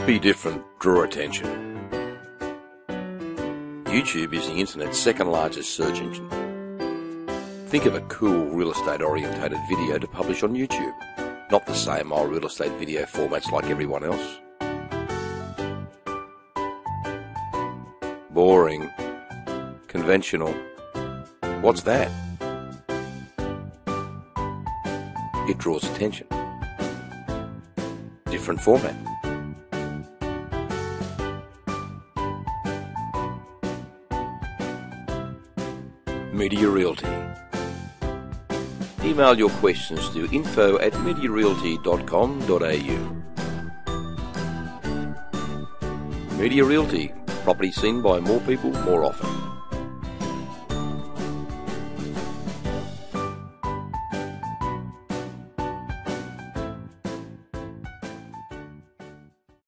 Be different, draw attention. YouTube is the internet's second largest search engine. Think of a cool real estate orientated video to publish on YouTube, not the same old real estate video formats like everyone else. Boring, conventional. What's that? It draws attention. Different format. Media Realty. Email your questions to info@mediarealty.com.au. Media Realty. Property seen by more people more often.